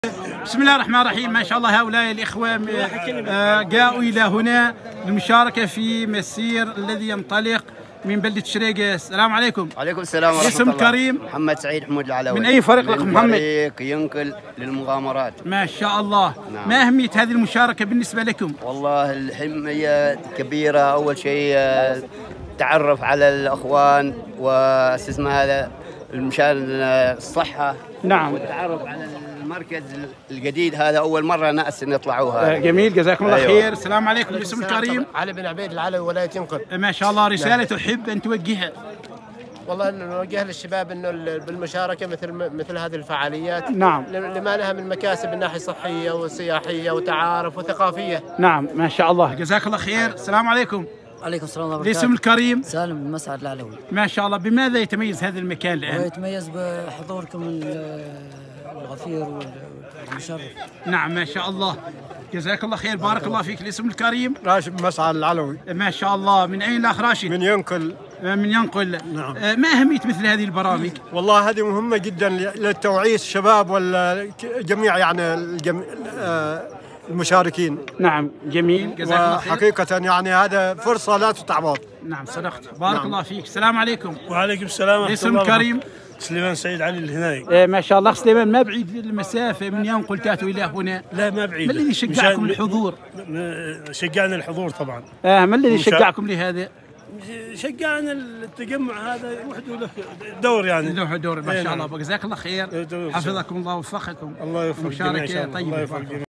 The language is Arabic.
بسم الله الرحمن الرحيم. ما شاء الله هؤلاء الإخوة جاءوا إلى هنا للمشاركة في مسير الذي ينطلق من بلدة شريقة. السلام عليكم. وعليكم السلام ورحمة الله. اسم كريم محمد سعيد حمود العلوي. من أي فريق لك محمد؟ فريق ينقل للمغامرات. ما شاء الله. نعم. ما أهمية هذه المشاركة بالنسبة لكم؟ والله الأهمية كبيرة. أول شيء تعرف على الأخوان واستثمار هذا المشان الصحة. نعم. والتعرف على المركز الجديد هذا أول مرة ناس يطلعوها. جميل، جزاكم الله أيوة. خير. السلام عليكم. اسم كريم علي بن عبيد العلوي ولاية ينقل. ما شاء الله. رسالة تحب أن توجهها؟ والله نوجه للشباب انه بالمشاركه مثل هذه الفعاليات. نعم. لما لها من مكاسب من ناحيه صحيه وسياحيه وتعارف وثقافيه. نعم ما شاء الله، جزاك الله خير. السلام عليكم. عليكم السلام ورحمة الله الاسم الكريم؟ سالم بن مسعد العلوي. ما شاء الله. بماذا يتميز هذا المكان الآن؟ ويتميز بحضوركم الغفير والمشرف. نعم ما شاء الله، جزاك الله خير. بارك الله فيك. الاسم الكريم؟ راشد بن مسعد العلوي. ما شاء الله. من أين الأخ راشد؟ من ينقل. من ينقل. نعم. ما أهمية مثل هذه البرامج؟ والله هذه مهمة جدا للتوعية الشباب والجميع، يعني المشاركين. نعم جميل، جزاك الله خير. حقيقة يعني هذا فرصة لا تتعوض. نعم صدقت. بارك نعم. الله فيك. السلام عليكم. وعليكم السلام ورحمة الله. الاسم الكريم؟ سليمان سعيد علي الهناي. ما شاء الله. سليمان، ما بعيد المسافة من ينقل تاتوا إلى هنا؟ لا ما بعيد. ما الذي شجعكم للحضور؟ شجعنا الحضور طبعا. ما الذي شجعكم لهذا؟ شجعنا التجمع هذا وحده له دور، يعني له دور. ما شاء الله. جزاك الله خير. حفظكم الله ووفقكم. الله يوفقك. مشاركة طيبة.